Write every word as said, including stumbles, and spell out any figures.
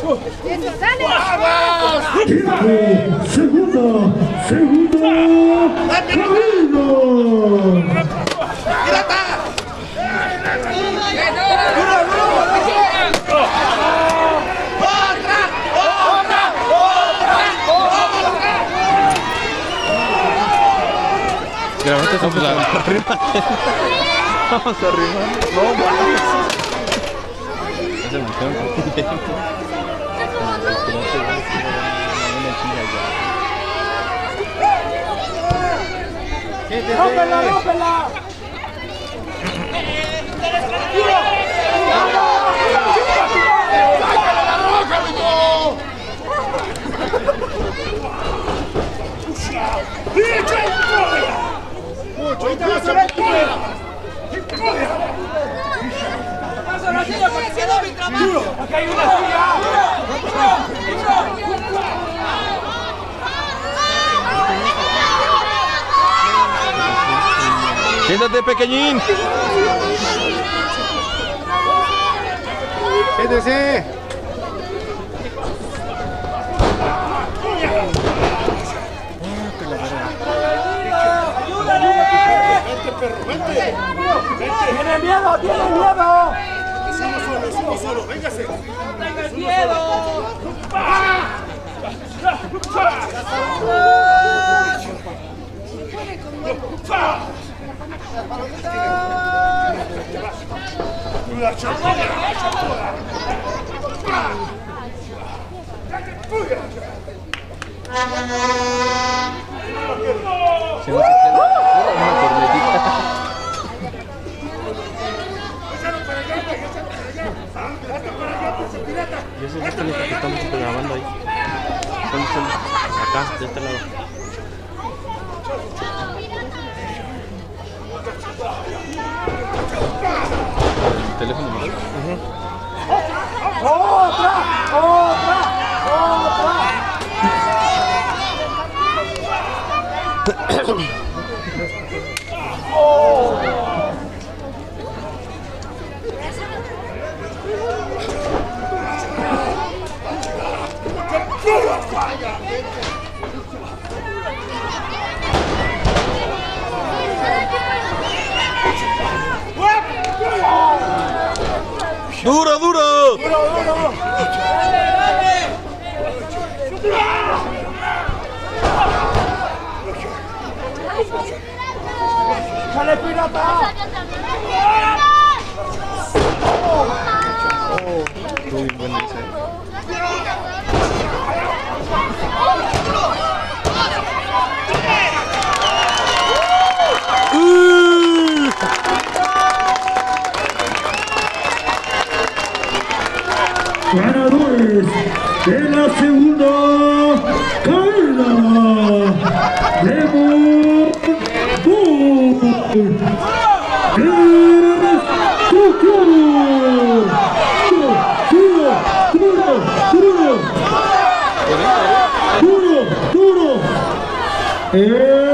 Tiempo, segundo, segundo, camino. Grabate vamos a arrimar. Vamos a arrimar. No, vamos. Se me quedó un tiempo. ¡Rómpela, rómpela! ¡Acá hay una silla! Siéntate, pequeñín. Siéntese. ¡Tiene miedo! ¡Tiene miedo! Subo solo, subo solo, véngase. ¡No tengas miedo! Se nos hace una cornetita. Y eso es lo que estamos grabando ahí. Son, son acá, de este lado. El teléfono, ¿no? Uh-huh. ¡Otra! ¡Otra! ¡Otra! ¡Oh! ¡Duro, duro! ¡Duro, duro! ¡Sale, pirata! Oh, estuvo bien bueno ese. Ganadores de la segunda carrera, Lemon Bull, es Tucano. Duro, duro, duro, duro, duro, duro.